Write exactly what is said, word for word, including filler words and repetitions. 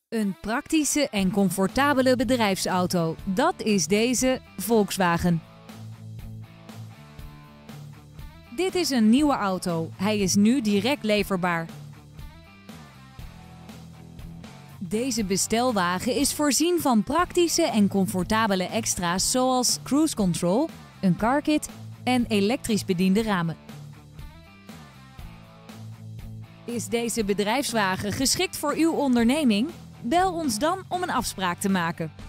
Een praktische en comfortabele bedrijfsauto, dat is deze Volkswagen. Dit is een nieuwe auto. Hij is nu direct leverbaar. Deze bestelwagen is voorzien van praktische en comfortabele extra's zoals cruise control, een carkit en elektrisch bediende ramen. Is deze bedrijfswagen geschikt voor uw onderneming? Bel ons dan om een afspraak te maken.